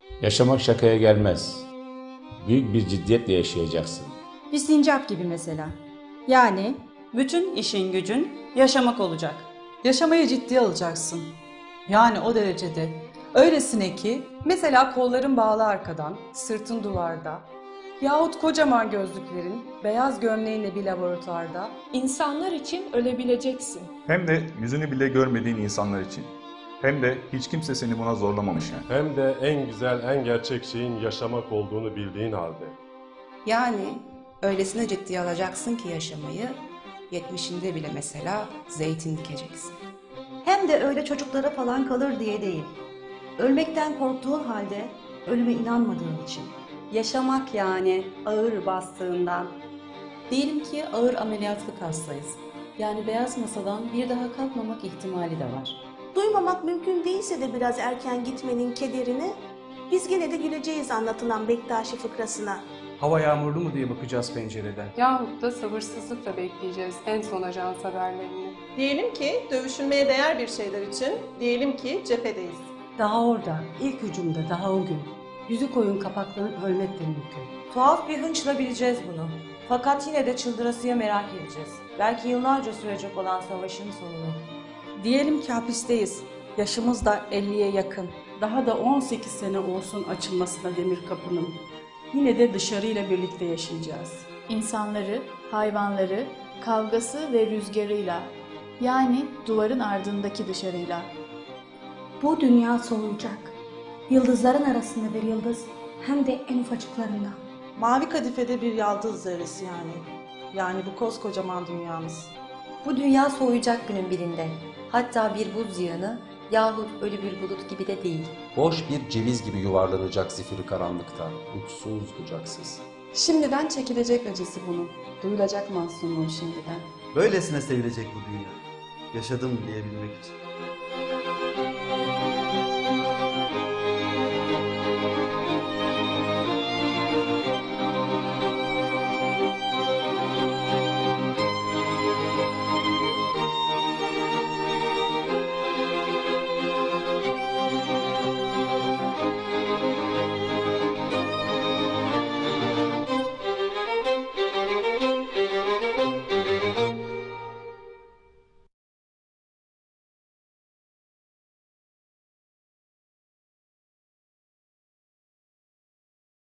Yaşamak şakaya gelmez. Büyük bir ciddiyetle yaşayacaksın. Bir sincap gibi mesela. Yani Bütün işin gücün yaşamak olacak. Yaşamayı ciddiye alacaksın. Yani o derecede. Öylesine ki mesela kolların bağlı arkadan, sırtın duvarda yahut kocaman gözlüklerin, beyaz gömleğinle bir laboratuvarda İnsanlar için ölebileceksin. Hem de yüzünü bile görmediğin insanlar için. Hem de hiç kimse seni buna zorlamamış yani. Hem de en güzel, en gerçek şeyin yaşamak olduğunu bildiğin halde. Yani öylesine ciddiye alacaksın ki yaşamayı, 70'inde bile mesela zeytin dikeceksin. Hem de öyle çocuklara falan kalır diye değil. Ölmekten korktuğun halde ölüme inanmadığın için. Yaşamak yani ağır bastığından. Diyelim ki ağır ameliyatlık hastayız. Yani beyaz masadan bir daha kalkmamak ihtimali de var. Duymamak mümkün değilse de biraz erken gitmenin kederini, biz gene de güleceğiz anlatılan Bektaşi fıkrasına. Hava yağmurlu mu diye bakacağız pencereden. Yahut da sabırsızlıkla bekleyeceğiz en son ajans haberlerini. Diyelim ki dövüşülmeye değer bir şeyler için, diyelim ki cephedeyiz. Daha orada, ilk hücumda, daha o gün. Yüzü koyun kapaklanıp ölmek de mümkün. Tuhaf bir hınçla bileceğiz bunu. Fakat yine de çıldırasıya merak edeceğiz. Belki yıllarca sürecek olan savaşın sonunu. diyelim ki hapisteyiz. Yaşımız da 50'ye yakın. Daha da 18 sene olsun açılmasına demir kapının. Yine de dışarıyla birlikte yaşayacağız. İnsanları, hayvanları, kavgası ve rüzgarıyla, yani duvarın ardındaki dışarıyla. Bu dünya soğuyacak. Yıldızların arasında bir yıldız, hem de en ufacıklarında. Mavi kadifede bir yaldız zerresi yani. Yani bu koskocaman dünyamız. Bu dünya soğuyacak günün birinde. Hatta bir buz yığını yahut ölü bir bulut gibi de değil. Boş bir ceviz gibi yuvarlanacak zifiri karanlıkta, uçsuz bucaksız. Şimdiden çekilecek acısı bunun. Duyulacak mahzunluğu şimdiden. Böylesine sevilecek bu dünya. Yaşadım diyebilmek için.